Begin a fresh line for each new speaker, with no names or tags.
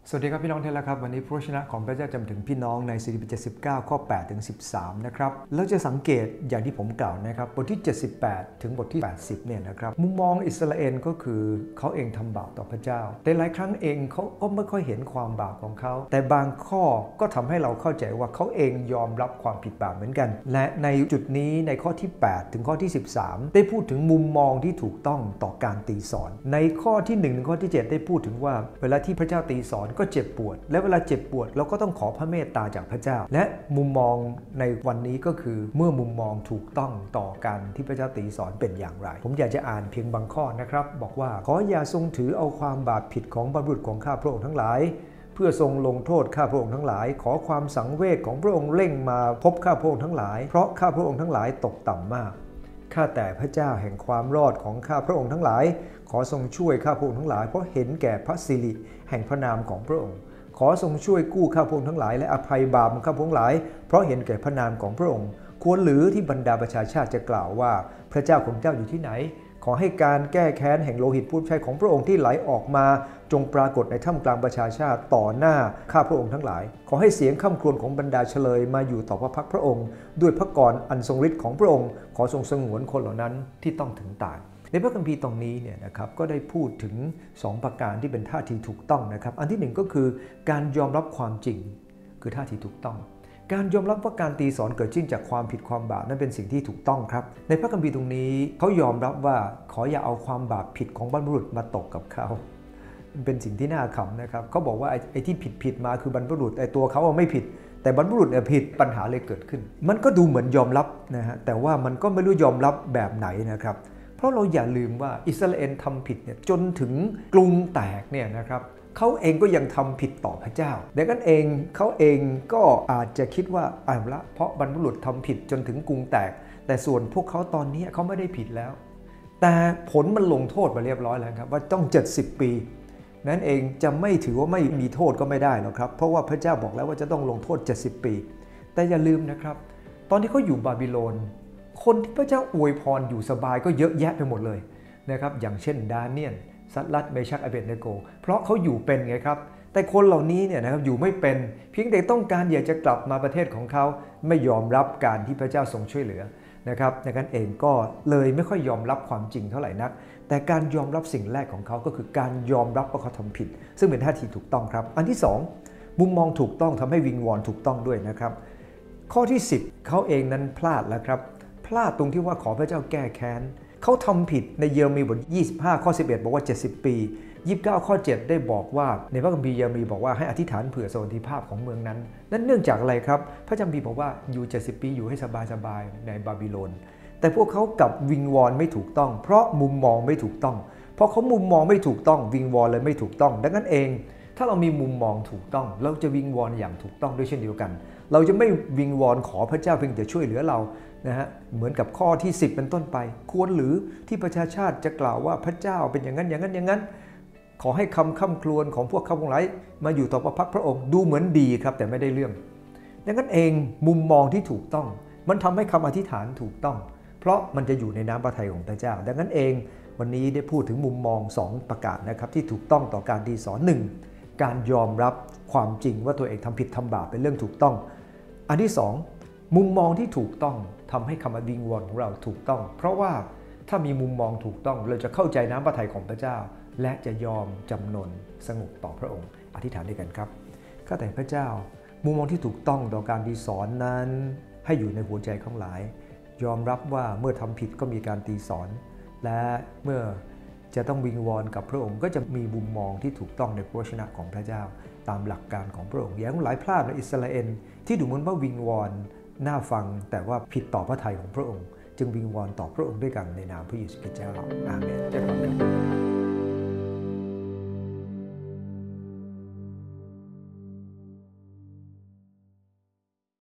สวัสดีครับพี่น้องที่รักครับวันนี้พระวจนะของพระเจ้าจะมาถึงพี่น้องในสดุดีบท79ข้อ8ถึง13นะครับแล้วจะสังเกตอย่างที่ผมกล่าวนะครับบทที่78ถึงบทที่80เนี่ยนะครับมุมมองอิสราเอลก็คือเขาเองทำบาปต่อพระเจ้าแต่หลายครั้งเองเขาก็ไม่ค่อยเห็นความบาปของเขาแต่บางข้อก็ทำให้เราเข้าใจว่าเขาเองยอมรับความผิดบาปเหมือนกันและในจุดนี้ในข้อที่8ถึงข้อที่13ได้พูดถึงมุมมองที่ถูกต้องต่อการตีสอนในข้อที่1ถึงข้อที่7ได้พูดถึงว่าเวลาที่พระเจ้าตีสอนก็เจ็บปวดและเวลาเจ็บปวดเราก็ต้องขอพระเมตตาจากพระเจ้าและมุมมองในวันนี้ก็คือเมื่อมุมมองถูกต้องต่อการที่พระเจ้าตีสอนเป็นอย่างไรผมอยากจะอ่านเพียงบางข้อนะครับบอกว่าขออย่าทรงถือเอาความบาปผิดของบรรพบุรุษของข้าพระองค์ทั้งหลายเพื่อทรงลงโทษข้าพระองค์ทั้งหลายขอความสังเวชของพระองค์เร่งมาพบข้าพระองค์ทั้งหลายเพราะข้าพระองค์ทั้งหลายตกต่ำมากข้าแต่พระเจ้าแห่งความรอดของข้าพระองค์ทั้งหลายขอทรงช่วยข้าพระองค์ทั้งหลายเพราะเห็นแก่พระสิริแห่งพระนามของพระองค์ขอทรงช่วยกู้ข้าพระองค์ทั้งหลายและอภัยบาปของข้าพระองค์ทั้งหลายเพราะเห็นแก่พระนามของพระองค์ควรหรือที่บรรดาประชาชาติจะกล่าวว่าพระเจ้าของเจ้าอยู่ที่ไหนขอให้การแก้แค้นแห่งโลหิตผู้รับใช้ของพระองค์ที่ไหลออกมาจงปรากฏในท่ามกลางประชาชาติต่อหน้าข้าพระองค์ทั้งหลายขอให้เสียงค่ำครวญของบรรดาเฉลยมาอยู่ต่อพระพักพระองค์ด้วยพระกรอันทรงฤทธิ์ของพระองค์ขอทรงสงวนคนเหล่านั้นที่ต้องถึงตายในพระคัมภีร์ตรงนี้เนี่ยนะครับก็ได้พูดถึง2ประการที่เป็นท่าทีถูกต้องนะครับอันที่1ก็คือการยอมรับความจริงคือท่าทีถูกต้องการยอมรับว่าการตีสอนเกิดขึ้นจากความผิดความบาปนั้นเป็นสิ่งที่ถูกต้องครับในพระคัมภีร์ตรงนี้เขายอมรับว่าขออย่าเอาความบาปผิดของบรรพบุรุษมาตกกับเขาเป็นสิ่งที่น่าขำนะครับเขาบอกว่าไอ้ที่ผิดมาคือบรรพบุรุษไอ้ตัวเขาไม่ผิดแต่บรรพบุรุษผิดปัญหาเลยเกิดขึ้นมันก็ดูเหมือนยอมรับนะฮะแต่ว่ามันก็ไม่รู้ยอมรับแบบไหนนะครับเพราะเราอย่าลืมว่าอิสราเอลทำผิดเนี่ยจนถึงกรุงแตกเนี่ยนะครับเขาเองก็ยังทำผิดต่อพระเจ้าดังนั้นเองเขาเองก็อาจจะคิดว่าเอาละเพราะบรรพบุรุษทำผิดจนถึงกรุงแตกแต่ส่วนพวกเขาตอนนี้เขาไม่ได้ผิดแล้วแต่ผลมันลงโทษมาเรียบร้อยแล้วครับว่าต้อง70 ปีนั้นเองจะไม่ถือว่าไม่มีโทษก็ไม่ได้หรอกครับเพราะว่าพระเจ้าบอกแล้วว่าจะต้องลงโทษ70 ปีแต่อย่าลืมนะครับตอนที่เขาอยู่บาบิโลนคนที่พระเจ้าอวยพรอยู่สบายก็เยอะแยะไปหมดเลยนะครับอย่างเช่นดาเนียลซัดรัดเมชักอเบดเนโกเพราะเขาอยู่เป็นไงครับแต่คนเหล่านี้เนี่ยนะครับอยู่ไม่เป็นเพียงแต่ต้องการอยากจะกลับมาประเทศของเขาไม่ยอมรับการที่พระเจ้าทรงช่วยเหลือนะครับดังนั้นเองก็เลยไม่ค่อยยอมรับความจริงเท่าไหร่นักแต่การยอมรับสิ่งแรกของเขาก็คือการยอมรับว่าเขาทำผิดซึ่งเป็นท่าทีถูกต้องครับอันที่2มุมมองถูกต้องทำให้วิงวอนถูกต้องด้วยนะครับข้อที่10เขาเองนั้นพลาดแล้วครับพลาดตรงที่ว่าขอพระเจ้าแก้แค้นเขาทำผิดในเยเรมีบท25ข้อ11บอกว่า70 ปี29ข้อ7ได้บอกว่าในพระคัมภีร์เยเรมีบอกว่าให้อธิษฐานเผื่อสวัสดิภาพของเมืองนั้นนั่นเนื่องจากอะไรครับพระคัมภีร์บอกว่าอยู่70 ปีอยู่ให้สบายๆในบาบิโลนแต่พวกเขากับวิงวอนไม่ถูกต้องเพราะมุมมองไม่ถูกต้องเพราะเขามุมมองไม่ถูกต้องวิงวอนเลยไม่ถูกต้องดังนั้นเองถ้าเรามีมุมมองถูกต้องเราจะวิงวอนอย่างถูกต้องด้วยเช่นเดียวกันเราจะไม่วิงวอนขอพระเจ้าเพียงแต่ช่วยเหลือเรานะฮะเหมือนกับข้อที่10เป็นต้นไปควรหรือที่ประชาชาติจะกล่าวว่าพระเจ้าเป็นอย่างนั้นอย่างนั้นอย่างนั้นขอให้คำค่ำครวญของพวกเขาทั้งหลายมาอยู่ต่อพระพักพระองค์ดูเหมือนดีครับแต่ไม่ได้เรื่องดังนั้นเองมุมมองที่ถูกต้องมันทำให้คำอธิษฐานถูกต้องเพราะมันจะอยู่ในน้ำพระทัยของพระเจ้าดังนั้นเองวันนี้ได้พูดถึงมุมมอง2ประการนะครับที่ถูกต้องต่อการตีสอน1การยอมรับความจริงว่าตัวเองทำผิดทำบาปเป็นเรื่องถูกต้องอันที่2มุมมองที่ถูกต้องทำให้คำวิงวอนของเราถูกต้องเพราะว่าถ้ามีมุมมองถูกต้องเราจะเข้าใจน้ำพระทัยของพระเจ้าและจะยอมจำนนสงบต่อพระองค์อธิษฐานด้วยกันครับข้าแต่พระเจ้ามุมมองที่ถูกต้องต่อการตีสอนนั้นให้อยู่ในหัวใจของหลายยอมรับว่าเมื่อทำผิดก็มีการตีสอนและเมื่อจะต้องวิงวอนกับพระองค์ก็จะมีมุมมองที่ถูกต้องในพระวจนะของพระเจ้าตามหลักการของพระองค์อย่าให้หลายพลาดในอิสราเอลที่ดูเหมือนว่าวิงวอนน่าฟังแต่ว่าผิดต่อพระทัยของพระองค์จึงวิงวอนต่อพระองค์ด้วยกันในนามพระเยซูคริสต์เจ้าอาเมน